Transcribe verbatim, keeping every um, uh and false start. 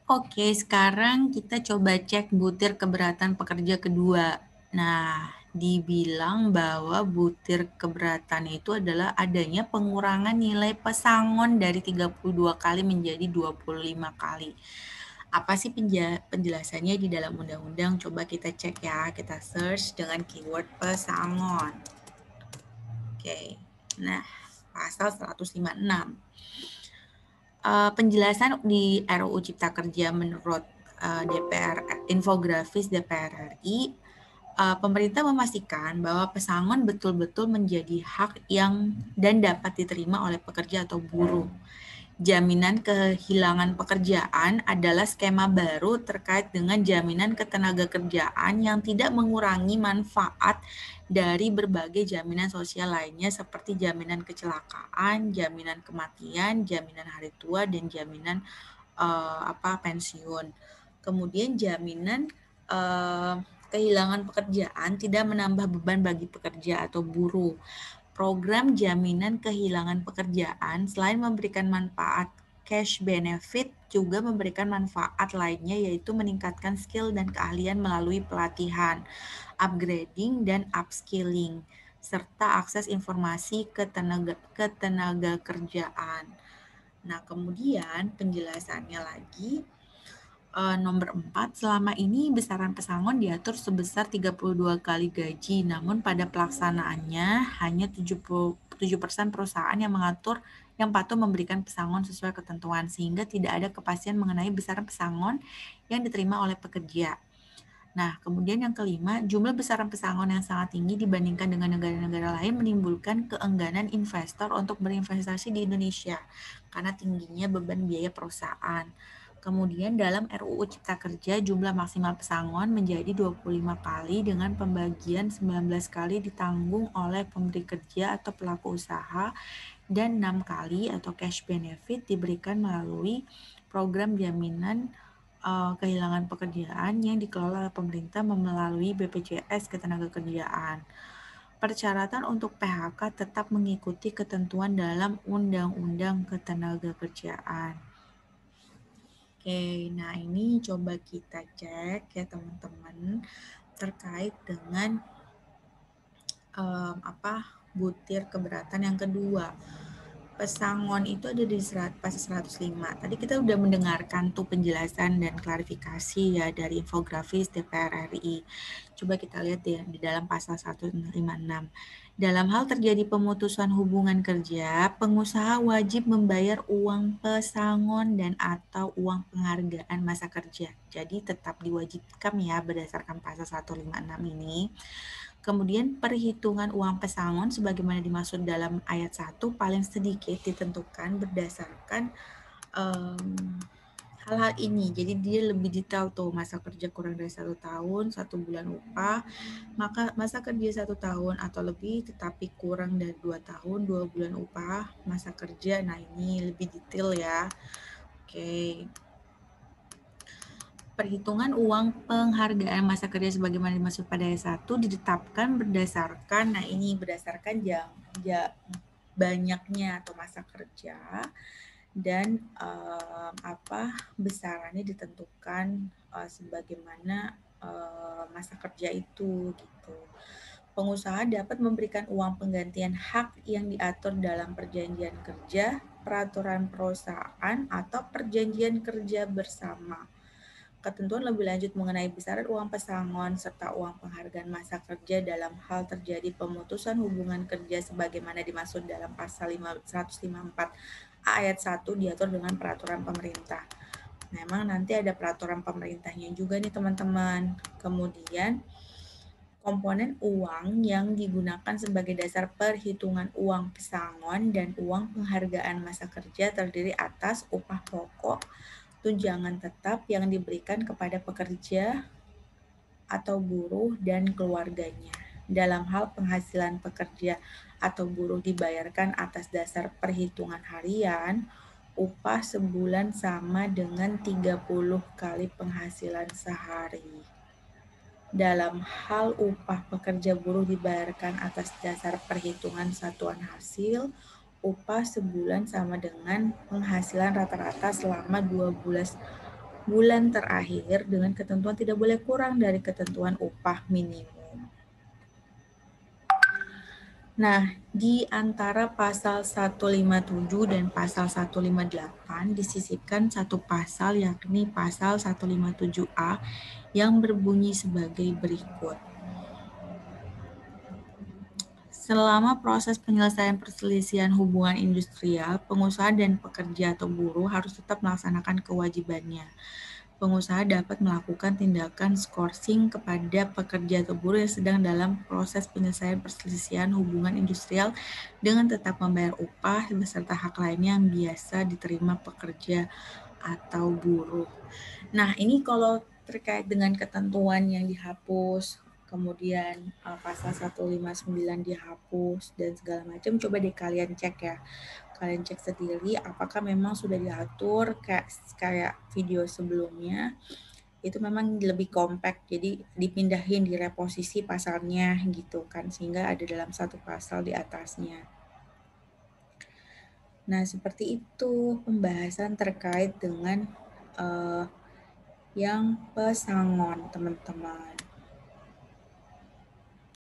Oke, sekarang kita coba cek butir keberatan pekerja kedua. Nah, dibilang bahwa butir keberatan itu adalah adanya pengurangan nilai pesangon dari tiga puluh dua kali menjadi dua puluh lima kali. Apa sih penjelasannya di dalam undang-undang? Coba kita cek ya, kita search dengan keyword pesangon. Oke, nah pasal seratus lima puluh enam. Uh, penjelasan di R U U Cipta Kerja menurut uh, D P R, infografis D P R R I, uh, pemerintah memastikan bahwa pesangon betul-betul menjadi hak yang dan dapat diterima oleh pekerja atau buruh. Jaminan kehilangan pekerjaan adalah skema baru terkait dengan jaminan ketenagakerjaan yang tidak mengurangi manfaat dari berbagai jaminan sosial lainnya seperti jaminan kecelakaan, jaminan kematian, jaminan hari tua, dan jaminan uh, apa pensiun. Kemudian jaminan uh, kehilangan pekerjaan tidak menambah beban bagi pekerja atau buruh. Program jaminan kehilangan pekerjaan selain memberikan manfaat cash benefit juga memberikan manfaat lainnya yaitu meningkatkan skill dan keahlian melalui pelatihan, upgrading dan upskilling serta akses informasi ke tenaga, ke tenaga kerjaan. Nah, kemudian penjelasannya lagi uh, nomor empat, selama ini besaran pesangon diatur sebesar tiga puluh dua kali gaji, namun pada pelaksanaannya hanya tujuh puluh tujuh persen perusahaan yang mengatur yang patuh memberikan pesangon sesuai ketentuan, sehingga tidak ada kepastian mengenai besaran pesangon yang diterima oleh pekerja. Nah, kemudian yang kelima, jumlah besaran pesangon yang sangat tinggi dibandingkan dengan negara-negara lain menimbulkan keengganan investor untuk berinvestasi di Indonesia karena tingginya beban biaya perusahaan. Kemudian dalam R U U Cipta Kerja jumlah maksimal pesangon menjadi dua puluh lima kali dengan pembagian sembilan belas kali ditanggung oleh pemberi kerja atau pelaku usaha dan enam kali atau cash benefit diberikan melalui program jaminan uh, kehilangan pekerjaan yang dikelola oleh pemerintah melalui B P J S Ketenagakerjaan. Persyaratan untuk P H K tetap mengikuti ketentuan dalam Undang-Undang Ketenagakerjaan. Oke, nah ini coba kita cek ya teman-teman terkait dengan um, apa butir keberatan yang kedua. Pesangon itu ada di pasal seratus lima. Tadi kita udah mendengarkan tuh penjelasan dan klarifikasi ya dari infografis D P R R I. Coba kita lihat ya di dalam pasal seratus lima puluh enam. Dalam hal terjadi pemutusan hubungan kerja, pengusaha wajib membayar uang pesangon dan atau uang penghargaan masa kerja. Jadi tetap diwajibkan ya berdasarkan pasal seratus lima puluh enam ini. Kemudian perhitungan uang pesangon sebagaimana dimaksud dalam ayat satu paling sedikit ditentukan berdasarkan um, hal-hal ini. Jadi dia lebih detail tuh, masa kerja kurang dari satu tahun, satu bulan upah, maka masa kerja satu tahun atau lebih tetapi kurang dari dua tahun, dua bulan upah, masa kerja. Nah ini lebih detail ya. Oke. Perhitungan uang penghargaan masa kerja sebagaimana dimaksud pada ayat satu ditetapkan berdasarkan, nah ini berdasarkan jam, jam banyaknya atau masa kerja dan um, apa besarannya ditentukan uh, sebagaimana uh, masa kerja itu gitu. Pengusaha dapat memberikan uang penggantian hak yang diatur dalam perjanjian kerja, peraturan perusahaan atau perjanjian kerja bersama. Ketentuan lebih lanjut mengenai besaran uang pesangon serta uang penghargaan masa kerja dalam hal terjadi pemutusan hubungan kerja sebagaimana dimaksud dalam pasal seratus lima puluh empat ayat satu diatur dengan peraturan pemerintah. Memang nanti ada peraturan pemerintahnya juga nih teman-teman. Kemudian komponen uang yang digunakan sebagai dasar perhitungan uang pesangon dan uang penghargaan masa kerja terdiri atas upah pokok, tunjangan tetap yang diberikan kepada pekerja atau buruh dan keluarganya. Dalam hal penghasilan pekerja atau buruh dibayarkan atas dasar perhitungan harian, upah sebulan sama dengan tiga puluh kali penghasilan sehari. Dalam hal upah pekerja buruh dibayarkan atas dasar perhitungan satuan hasil, upah sebulan sama dengan penghasilan rata-rata selama dua belas bulan terakhir dengan ketentuan tidak boleh kurang dari ketentuan upah minimum. Nah, di antara pasal seratus lima puluh tujuh dan pasal seratus lima puluh delapan disisipkan satu pasal, yakni pasal seratus lima puluh tujuh A yang berbunyi sebagai berikut. Selama proses penyelesaian perselisihan hubungan industrial, pengusaha dan pekerja atau buruh harus tetap melaksanakan kewajibannya. Pengusaha dapat melakukan tindakan skorsing kepada pekerja atau buruh yang sedang dalam proses penyelesaian perselisihan hubungan industrial dengan tetap membayar upah beserta hak lainnya yang biasa diterima pekerja atau buruh. Nah, ini kalau terkait dengan ketentuan yang dihapus, kemudian uh, pasal seratus lima puluh sembilan dihapus dan segala macam, coba deh kalian cek ya. Kalian cek sendiri apakah memang sudah diatur kayak kayak video sebelumnya. Itu memang lebih compact, jadi dipindahin di reposisi pasalnya gitu kan, sehingga ada dalam satu pasal di atasnya. Nah, seperti itu pembahasan terkait dengan uh, yang pesangon, teman-teman.